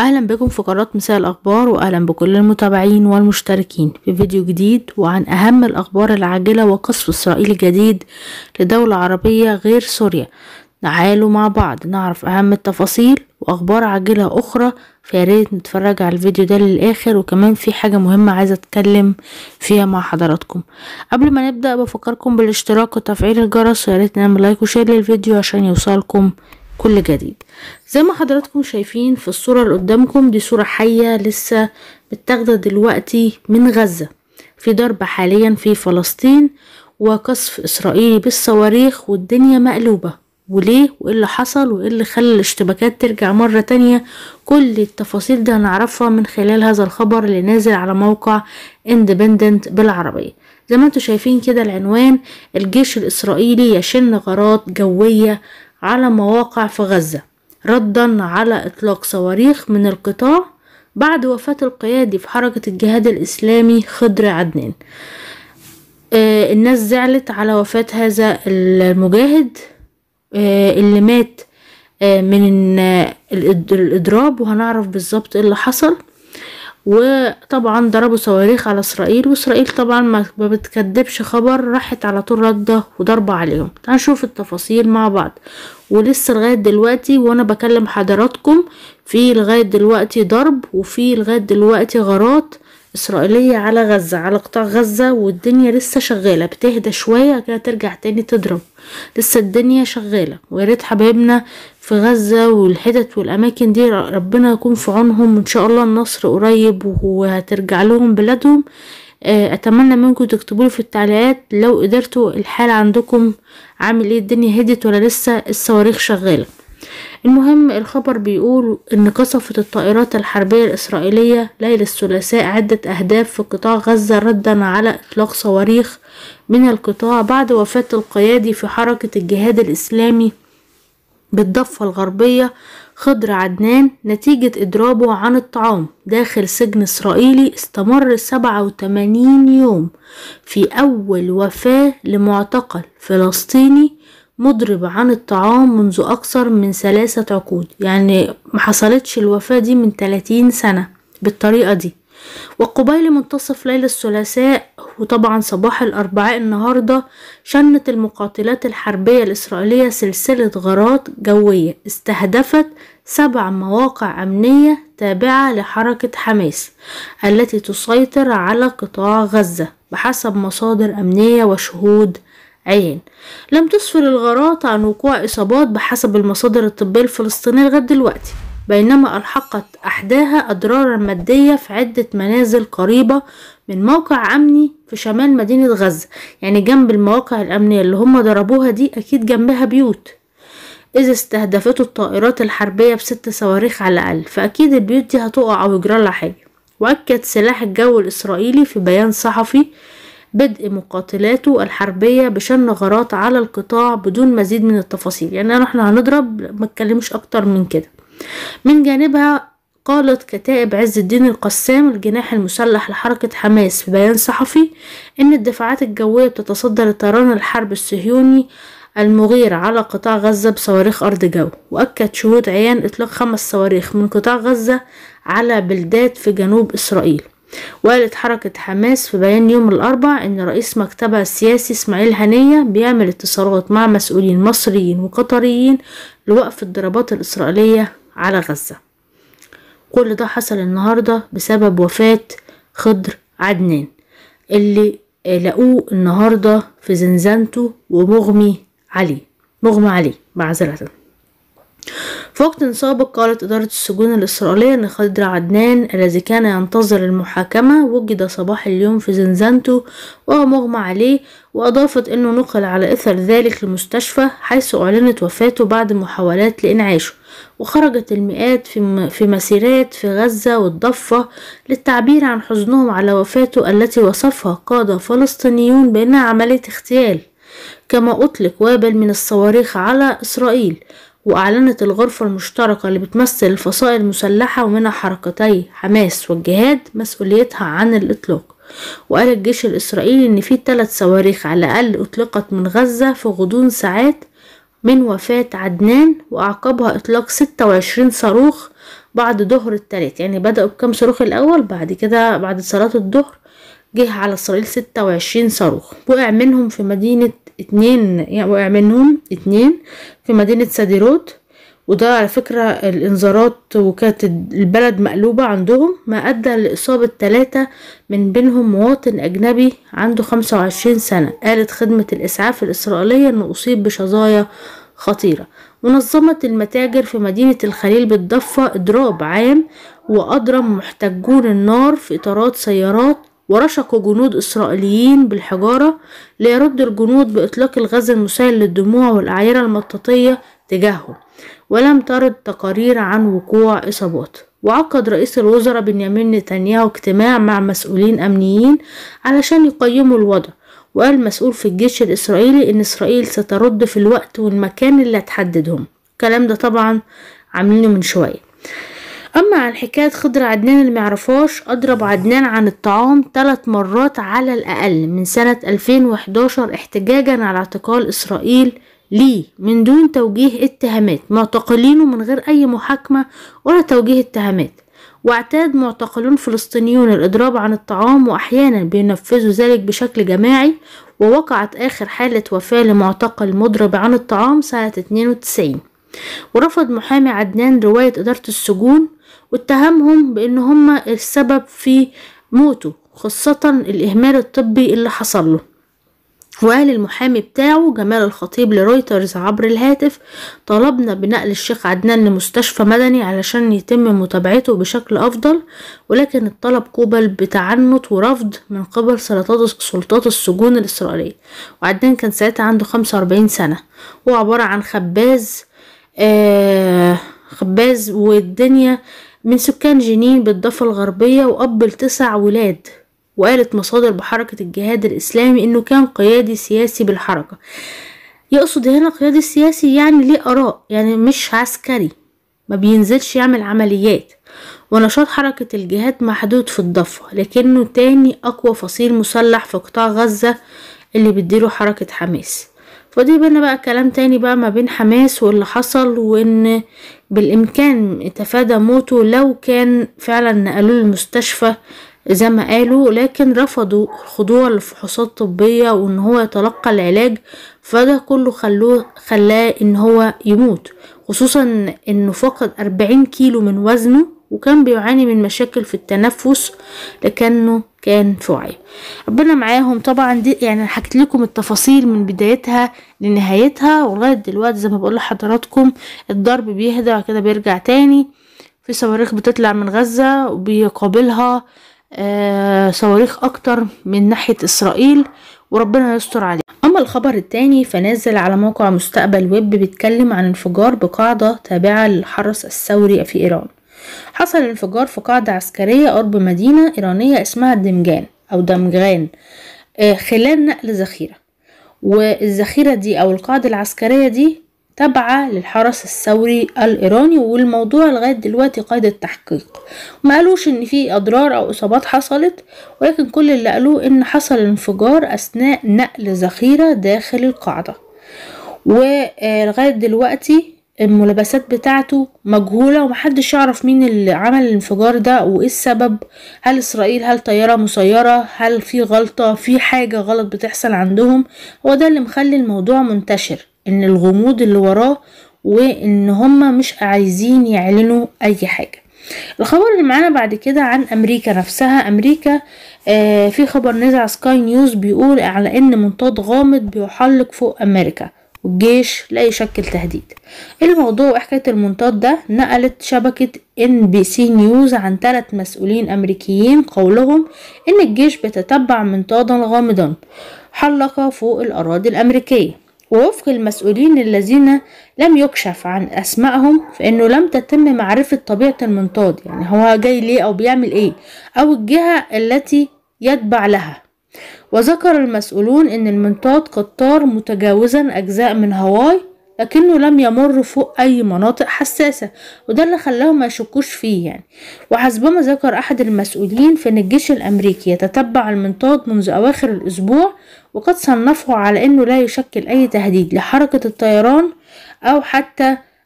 اهلا بكم في قناة مساء الاخبار، واهلا بكل المتابعين والمشتركين في فيديو جديد وعن اهم الاخبار العاجلة وقصف اسرائيل الجديد لدولة عربية غير سوريا. تعالوا مع بعض نعرف اهم التفاصيل واخبار عاجلة اخرى، فياريت نتفرج على الفيديو ده للاخر. وكمان في حاجة مهمة عايزة اتكلم فيها مع حضراتكم. قبل ما نبدأ بفكركم بالاشتراك وتفعيل الجرس، وياريت نعمل لايك وشير للفيديو عشان يوصلكم كل جديد. زي ما حضراتكم شايفين في الصورة اللي قدامكم دي صورة حية لسه متاخدة دلوقتي من غزة. في ضرب حاليا في فلسطين وقصف اسرائيلي بالصواريخ، والدنيا مقلوبة. وليه وايه اللي حصل وايه اللي خلى الاشتباكات ترجع مرة تانية؟ كل التفاصيل ده هنعرفها من خلال هذا الخبر اللي نازل على موقع اندبندنت بالعربية. زي ما انتوا شايفين كده العنوان: الجيش الاسرائيلي يشن غارات جوية على مواقع في غزة ردا على اطلاق صواريخ من القطاع بعد وفاة القيادي في حركة الجهاد الاسلامي خضر عدنان. الناس زعلت على وفاة هذا المجاهد اللي مات من الاضراب، وهنعرف بالظبط ايه اللي حصل. وطبعا ضربوا صواريخ على اسرائيل، واسرائيل طبعا ما بتكدبش خبر، راحت على طول ردة وضربة عليهم. تعالوا نشوف التفاصيل مع بعض. ولسه لغاية دلوقتي وانا بكلم حضراتكم في لغاية دلوقتي ضرب، وفي لغاية دلوقتي غارات اسرائيلية على غزة، على قطاع غزة، والدنيا لسه شغالة. بتهدى شوية كده ترجع تاني تضرب، لسه الدنيا شغالة. وياريت حبايبنا في غزة والحتت والاماكن دي ربنا يكون في عونهم، وان شاء الله النصر قريب وهترجع لهم بلادهم. اتمنى منكم تكتبوا لي في التعليقات لو قدرتوا الحال عندكم عامل ايه، الدنيا هدت ولا لسه الصواريخ شغالة. المهم الخبر بيقول ان قصفت الطائرات الحربية الاسرائيلية ليلة الثلاثاء عدة اهداف في قطاع غزة ردا على اطلاق صواريخ من القطاع بعد وفاة القيادي في حركة الجهاد الاسلامي بالضفة الغربية خضر عدنان نتيجة اضرابه عن الطعام داخل سجن اسرائيلي استمر 87 يوم، في اول وفاة لمعتقل فلسطيني مضرب عن الطعام منذ اكثر من 3 عقود. يعني ما حصلتش الوفاة دي من 30 سنة بالطريقة دي. وقبيل منتصف ليلة الثلاثاء وطبعا صباح الاربعاء النهاردة شنت المقاتلات الحربية الاسرائيلية سلسلة غارات جوية استهدفت 7 مواقع امنية تابعة لحركة حماس التي تسيطر على قطاع غزة بحسب مصادر امنية وشهود عين. لم تسفر الغارات عن وقوع اصابات بحسب المصادر الطبية الفلسطينية لغاية دلوقتي، بينما ألحقت أحداها أضرارا مادية في عدة منازل قريبة من موقع أمني في شمال مدينة غزة. يعني جنب المواقع الأمنية اللي هم ضربوها دي أكيد جنبها بيوت، إذا استهدفته الطائرات الحربية ب6 صواريخ على الأقل، فأكيد البيوت دي هتقع أو يجرى لها حاجة. وأكد سلاح الجو الإسرائيلي في بيان صحفي بدء مقاتلاته الحربية بشن غارات على القطاع بدون مزيد من التفاصيل. يعني احنا هنضرب، ما اتكلمش أكتر من كده. من جانبها قالت كتائب عز الدين القسام الجناح المسلح لحركة حماس في بيان صحفي ان الدفاعات الجوية بتتصدى لطيران الحرب الصهيوني المغير على قطاع غزة بصواريخ ارض جو. واكد شهود عيان اطلاق 5 صواريخ من قطاع غزة على بلدات في جنوب اسرائيل. وقالت حركة حماس في بيان يوم الاربعاء ان رئيس مكتبها السياسي اسماعيل هنية بيعمل اتصالات مع مسؤولين مصريين وقطريين لوقف الضربات الاسرائيلية على غزة. كل ده حصل النهاردة بسبب وفاة خضر عدنان اللي لقوه النهاردة في زنزانته ومغمي عليه معذرة. في وقت سابق قالت إدارة السجون الإسرائيلية أن خضر عدنان الذي كان ينتظر المحاكمة وجد صباح اليوم في زنزانته وهو مغمى عليه، وأضافت أنه نقل على إثر ذلك لمستشفى حيث أعلنت وفاته بعد محاولات لإنعاشه. وخرجت المئات في مسيرات في غزة والضفة للتعبير عن حزنهم على وفاته التي وصفها قادة فلسطينيون بأنها عملية اغتيال. كما أطلق وابل من الصواريخ على إسرائيل. وأعلنت الغرفة المشتركة اللي بتمثل الفصائل المسلحة ومنها حركتي حماس والجهاد مسؤوليتها عن الإطلاق. وقال الجيش الإسرائيلي إن في 3 صواريخ على الأقل أطلقت من غزة في غضون ساعات من وفاة عدنان، وأعقبها إطلاق 26 صاروخ بعد ظهر التلات، يعني بدأوا بكام صاروخ الأول، بعد كده بعد صلاة الظهر جه على إسرائيل 26 صاروخ. وقع منهم اتنين في مدينة سديروت، وده على فكرة الانذارات وكانت البلد مقلوبة عندهم، ما أدى لإصابة 3 من بينهم مواطن أجنبي عنده 25 سنة. قالت خدمة الإسعاف الإسرائيلية أنه أصيب بشظايا خطيرة. ونظمت المتاجر في مدينة الخليل بالضفة إضراب عام، وأضرم محتجون النار في إطارات سيارات، ورشقوا جنود إسرائيليين بالحجارة ليرد الجنود بإطلاق الغاز المسيل للدموع والأعيرة المطاطية تجاههم. ولم ترد تقارير عن وقوع إصابات. وعقد رئيس الوزراء بنيامين نتنياهو اجتماع مع مسؤولين أمنيين علشان يقيموا الوضع. وقال مسؤول في الجيش الإسرائيلي إن إسرائيل سترد في الوقت والمكان اللي هتحددهم. الكلام ده طبعا عاملينه من شوية. أما عن حكاية خضر عدنان اللي معرفاش، أضرب عدنان عن الطعام 3 مرات على الأقل من سنة 2011 احتجاجا على اعتقال إسرائيل ليه من دون توجيه اتهامات، معتقلينه من غير أي محاكمة ولا توجيه اتهامات. واعتاد معتقلون فلسطينيون الإضراب عن الطعام، وأحيانا بينفذوا ذلك بشكل جماعي. ووقعت آخر حالة وفاة لمعتقل مضرب عن الطعام سنة 92. ورفض محامي عدنان رواية إدارة السجون واتهمهم بأن هم السبب في موته، خاصة الإهمال الطبي اللي حصل له. وقال المحامي بتاعه جمال الخطيب لرويترز عبر الهاتف: طلبنا بنقل الشيخ عدنان لمستشفى مدني علشان يتم متابعته بشكل أفضل، ولكن الطلب قوبل بتعنت ورفض من قبل سلطات السجون الإسرائيلية. وعدنان كان ساعتها عنده 45 سنة. هو عبارة عن خباز والدنيا من سكان جنين بالضفة الغربية، وأب ل9 ولاد. وقالت مصادر بحركة الجهاد الإسلامي إنه كان قيادي سياسي بالحركة. يقصد هنا قيادي سياسي يعني ليه آراء، يعني مش عسكري، ما بينزلش يعمل عمليات. ونشاط حركة الجهاد محدود في الضفة، لكنه تاني أقوى فصيل مسلح في قطاع غزة اللي بتديره حركة حماس. فدي بينا بقى كلام تاني بقى ما بين حماس واللي حصل، وإن بالإمكان يتفادى موته لو كان فعلا نقلوه المستشفى زي ما قالوا، لكن رفضوا خضوع لفحوصات طبية وان هو يتلقى العلاج. فده كله خلاه ان هو يموت، خصوصا انه فقد 40 كيلو من وزنه، وكان بيعاني من مشاكل في التنفس لكنه كان في وعي. ربنا معاهم طبعا. دي يعني حكيت لكم التفاصيل من بدايتها لنهايتها، ولغايه دلوقتي زي ما بقول لحضراتكم الضرب بيهدى كده بيرجع تاني. في صواريخ بتطلع من غزة وبيقابلها صواريخ اكتر من ناحية اسرائيل، وربنا يستر عليه. اما الخبر التاني فنازل على موقع مستقبل ويب، بيتكلم عن انفجار بقاعدة تابعة للحرس الثوري في ايران. حصل انفجار في قاعدة عسكرية قرب مدينة ايرانية اسمها دمغان خلال نقل ذخيرة. والذخيرة دي او القاعدة العسكرية دي تابعة للحرس الثوري الإيراني، والموضوع لغاية دلوقتي قيد التحقيق. ما قالوش ان في اضرار او اصابات حصلت، ولكن كل اللي قالوه ان حصل انفجار اثناء نقل ذخيرة داخل القاعدة. ولغاية دلوقتي الملابسات بتاعته مجهولة، ومحدش يعرف مين اللي عمل الانفجار ده وايه السبب. هل اسرائيل، هل طيارة مسيرة، هل في غلطة، في حاجة غلط بتحصل عندهم؟ هو ده اللي مخلي الموضوع منتشر، ان الغموض اللي وراه، وان هما مش عايزين يعلنوا اي حاجة. الخبر اللي معانا بعد كده عن امريكا نفسها. امريكا في خبر نزل على سكاي نيوز بيقول على ان منطاد غامض بيحلق فوق امريكا والجيش لا يشكل تهديد. الموضوع وحكاية المنطاد ده نقلت شبكة NBC نيوز عن 3 مسؤولين امريكيين قولهم ان الجيش بيتتبع منطادا غامضا حلق فوق الاراضي الامريكية. ووفق المسؤولين الذين لم يكشف عن اسمائهم فانه لم تتم معرفة طبيعة المنطاد، يعني هو جاي ليه او بيعمل ايه او الجهة التي يتبع لها. وذكر المسؤولون ان المنطاد قد طار متجاوزا اجزاء من هاواي، لكنه لم يمر فوق اي مناطق حساسة، وده اللي خلاهم ما يشكوش فيه يعني. وحسبما ذكر احد المسؤولين فان الجيش الامريكي يتتبع المنطاد منذ اواخر الاسبوع، وقد صنفه على انه لا يشكل اي تهديد لحركة الطيران او حتى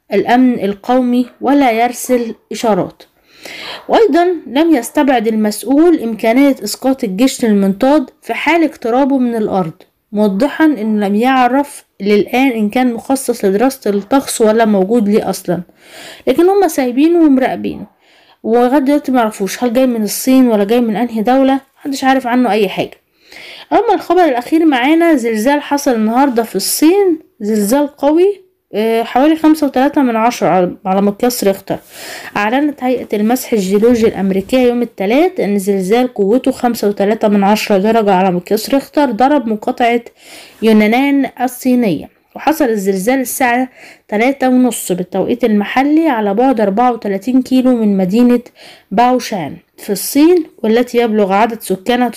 الأمن القومي ولا يرسل إشارات. وأيضا لم يستبعد المسؤول إمكانية إسقاط الجيش للمنطاد في حال اقترابه من الأرض، موضحا إنه لم يعرف للآن إن كان مخصص لدراسة الطقس ولا موجود ليه أصلا، لكن هم سايبينه ومراقبينه، ولغاية دلوقتي معرفوش هل جاي من الصين ولا جاي من أنهي دولة، محدش عارف عنه أي حاجة. أما الخبر الأخير معانا، زلزال حصل النهاردة في الصين، زلزال قوي حوالي 5.3 على مقياس ريختر. أعلنت هيئة المسح الجيولوجي الأمريكية يوم الثلاث أن زلزال قوته 5.3 درجة على مقياس ريختر ضرب مقاطعة يونان الصينية، وحصل الزلزال الساعة 3:30 بالتوقيت المحلي على بعد 34 كيلو من مدينة باوشان في الصين، والتي يبلغ عدد سكانها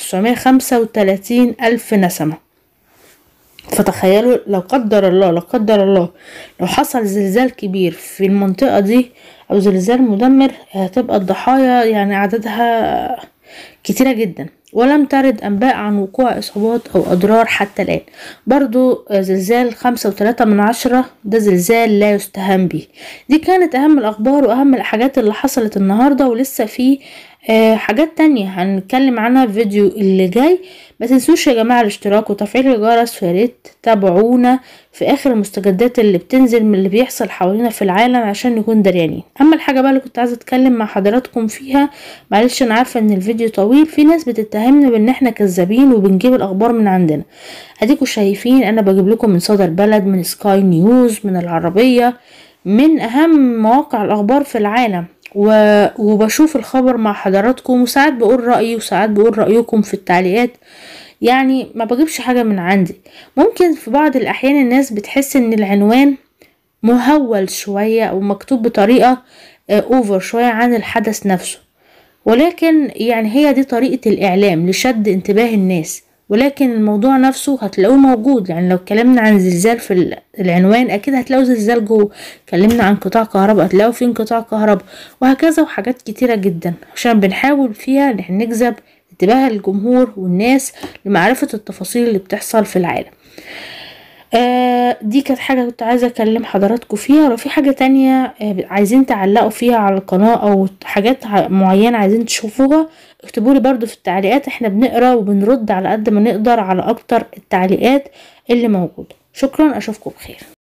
935 ألف نسمة. فتخيلوا لو قدر الله لو حصل زلزال كبير في المنطقة دي او زلزال مدمر، هتبقى الضحايا يعني عددها كتيرة جدا، ولم ترد انباء عن وقوع اصابات او اضرار حتى الان. برضو زلزال 5.3 ده زلزال لا يستهان به. دي كانت اهم الاخبار واهم الحاجات اللي حصلت النهاردة، ولسه في حاجات تانية هنتكلم عنها في فيديو اللي جاي. ما تنسوش يا جماعة الاشتراك وتفعيل الجرس، فياريت تابعونا في اخر المستجدات اللي بتنزل من اللي بيحصل حوالينا في العالم عشان نكون دريانين. اما الحاجة بقى اللي كنت عايزة اتكلم مع حضراتكم فيها، معلش انا عارفة ان الفيديو طويل، في ناس بتتهمنا بان احنا كذابين وبنجيب الاخبار من عندنا. اديكوا شايفين انا بجيب لكم من صدى البلد، من سكاي نيوز، من العربية، من اهم مواقع الاخبار في العالم، وبشوف الخبر مع حضراتكم، وساعات بقول رأيي وساعات بقول رأيكم في التعليقات. يعني ما بجيبش حاجة من عندي. ممكن في بعض الأحيان الناس بتحس ان العنوان مهول شوية او مكتوب بطريقة اوفر شوية عن الحدث نفسه، ولكن يعني هي دي طريقة الإعلام لشد انتباه الناس، ولكن الموضوع نفسه هتلاقوه موجود. يعني لو اتكلمنا عن زلزال في العنوان اكيد هتلاقوا زلزال جوه، اتكلمنا عن انقطاع كهرباء هتلاقوا في انقطاع كهرباء، وهكذا، وحاجات كتيرة جدا عشان بنحاول فيها ان نجذب انتباه الجمهور والناس لمعرفة التفاصيل اللي بتحصل في العالم. دي كانت حاجة كنت عايزة اكلم حضراتكم فيها. لو في حاجة تانية عايزين تعلقوا فيها على القناة او حاجات معينة عايزين تشوفوها، اكتبولي برضو في التعليقات، احنا بنقرأ وبنرد على قد ما نقدر على اكتر التعليقات اللي موجودة. شكرا، اشوفكم بخير.